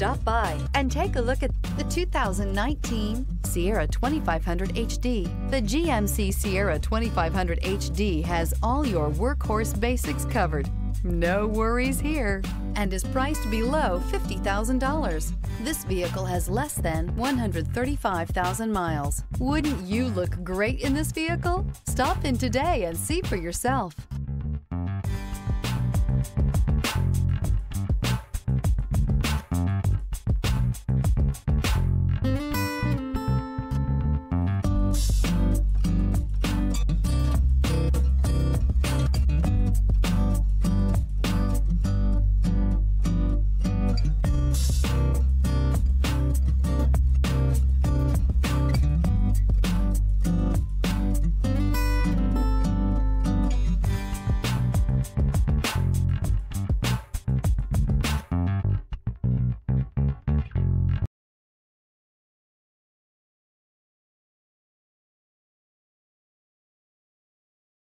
Stop by and take a look at the 2019 Sierra 2500 HD. The GMC Sierra 2500 HD has all your workhorse basics covered. No worries here, and is priced below $50,000. This vehicle has less than 135,000 miles. Wouldn't you look great in this vehicle? Stop in today and see for yourself.